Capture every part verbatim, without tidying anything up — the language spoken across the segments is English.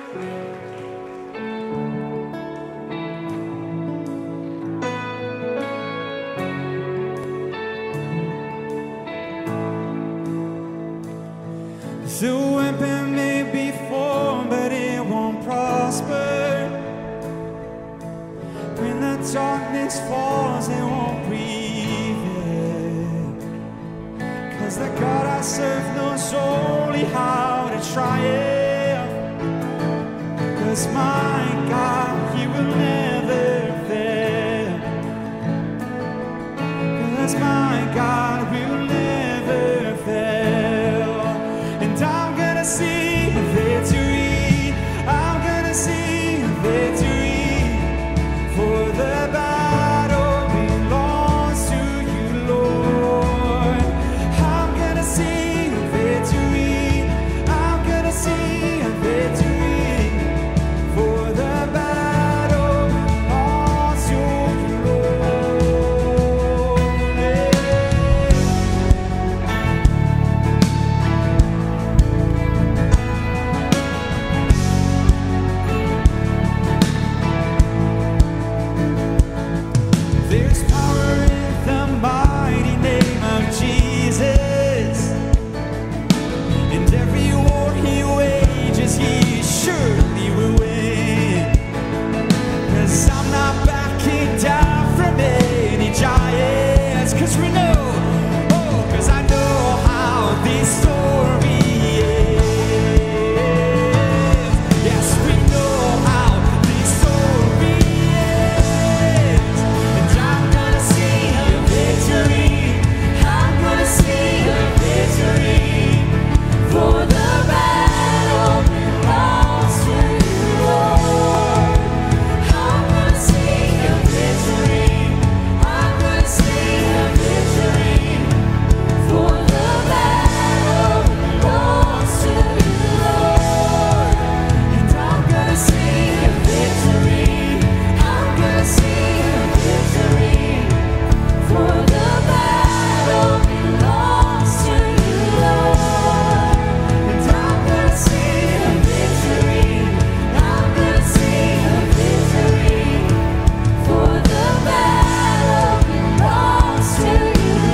The weapon may be formed, but it won't prosper. When the darkness falls, it won't prevail. Cause the God I serve knows only how to triumph. Cause my God, He will never fail. Cause my God will never fail. I'm gonna sing victory, I'm gonna sing victory, for the battle belongs to you, Lord. I'm gonna sing victory, I'm gonna sing victory, for the battle belongs to you, Lord. There's power in the mighty name of Jesus, and every war He wages, He surely will win. Cause I'm not backing down from any giants, cause we know, oh, cause I know how this story ends. Yes, we know how this story ends. And I'm gonna sing a victory, I'm gonna sing a victory, for the battle belongs to you, Lord. I'm gonna sing a victory, I'm gonna sing a victory, for the battle belongs to you, Lord. And I'm gonna sing a victory, I'm gonna sing a victory, for the battle belongs to you, Lord. And I'm gonna sing a victory, I'm gonna sing a victory, for the battle belongs to you,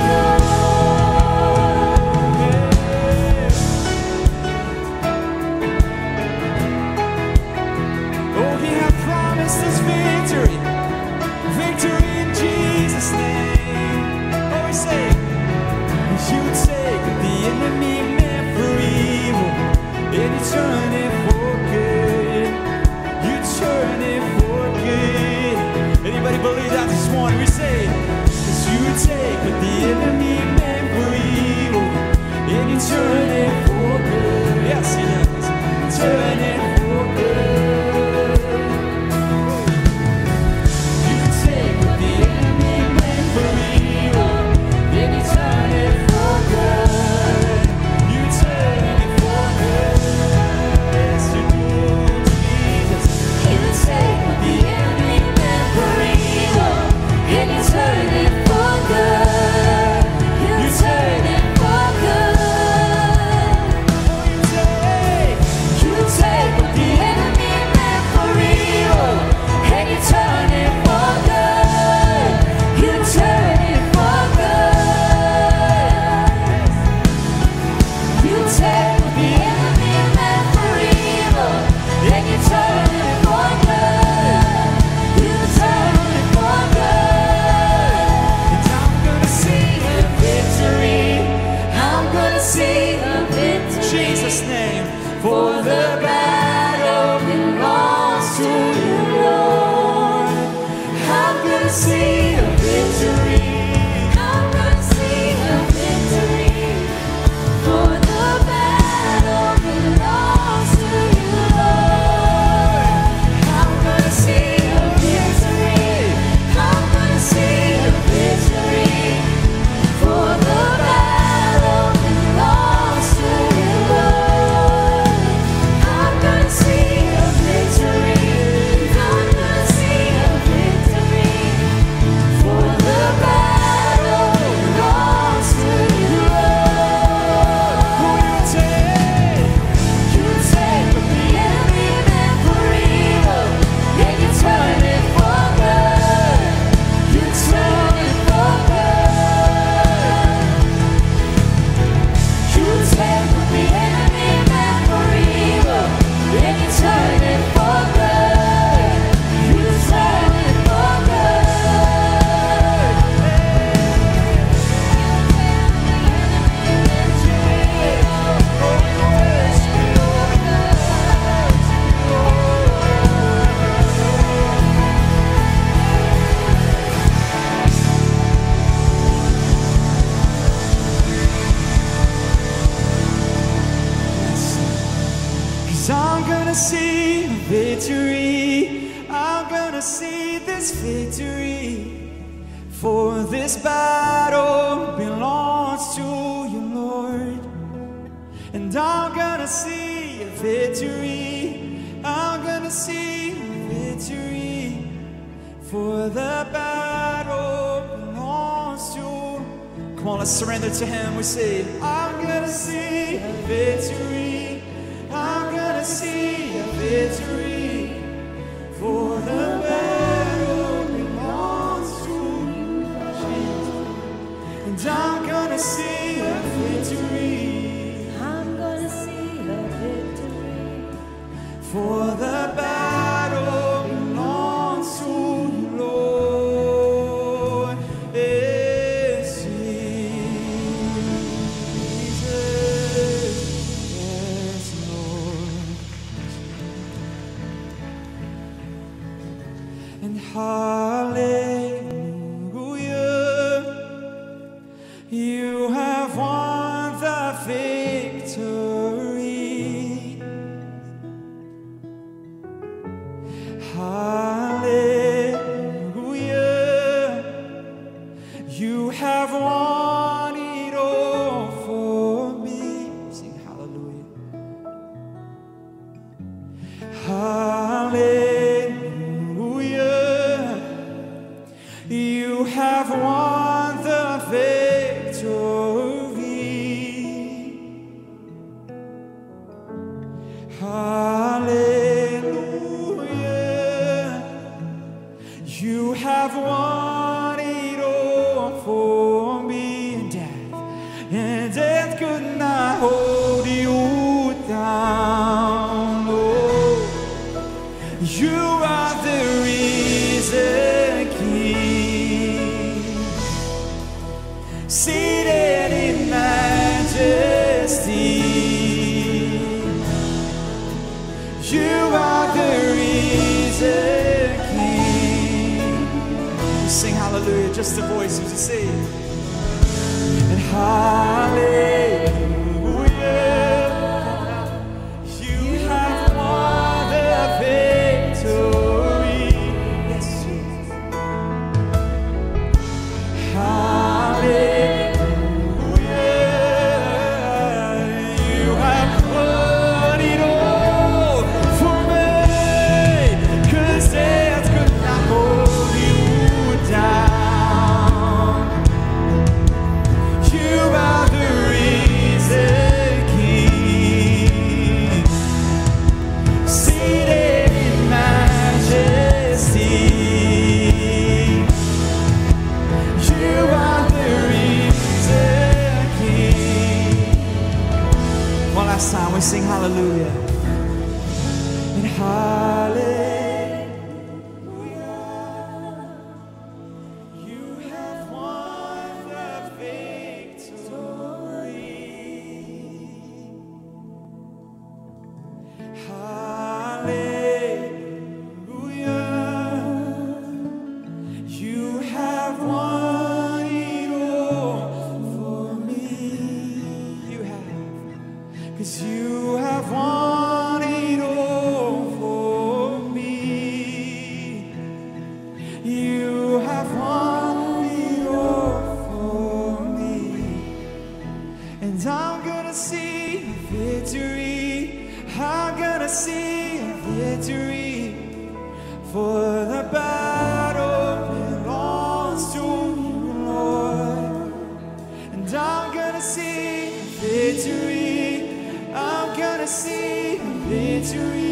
Lord. Oh, He hath promised us victory, victory in Jesus' name. Oh, we say, you take the enemy meant for evil, and you turn it for good. You turn it for good. Anybody believe that this morning? We say, cause you take what the enemy meant for evil, and you turn it for good. Yes, He does. Turn it for good. You take what the enemy meant for evil, then you turn it for good. You turn it for good. Yes, you do, Jesus. You take what the enemy meant for evil, and you turn it for good. You turn it for good. 'cause I'm gonna see victory. I'm gonna see this victory. For this battle belongs to you, Lord. And I'm gonna see victory. I'm gonna see victory. For the battle belongs to. Come on, let's surrender to Him. We say, I'm gonna see victory. I'm gonna see victory. For the battle belongs to Jesus. And I'm gonna see a victory. I'm gonna see a victory. For the battle belongs to you, Lord. Yes, Jesus. Yes, Lord. And hallelujah, you have won the victory. Hallelujah, you have won it all for me. Sing hallelujah. Hallelujah, you have won the victory. Hallelujah, you have won it all for me. And death, and death could not hold you down. Oh, you are the risen King, seated in majesty. You are the risen King. We sing hallelujah, just the voices you say. And hallelujah, you have won the victory. Yes, Jesus. Hallelujah, you have won it all for me. 'Cause death could not hold you down. You are the risen King, seated in majesty. You are the risen King. One last time, we sing hallelujah. And hallelujah, you have won the victory. Hallelujah, you have won it all for me. You have, 'cause you have won it all for me. You have won it all for me. And I'm gonna see victory. I'm gonna see victory. For the battle belongs to you, Lord. And I'm gonna see victory. I'm gonna see victory.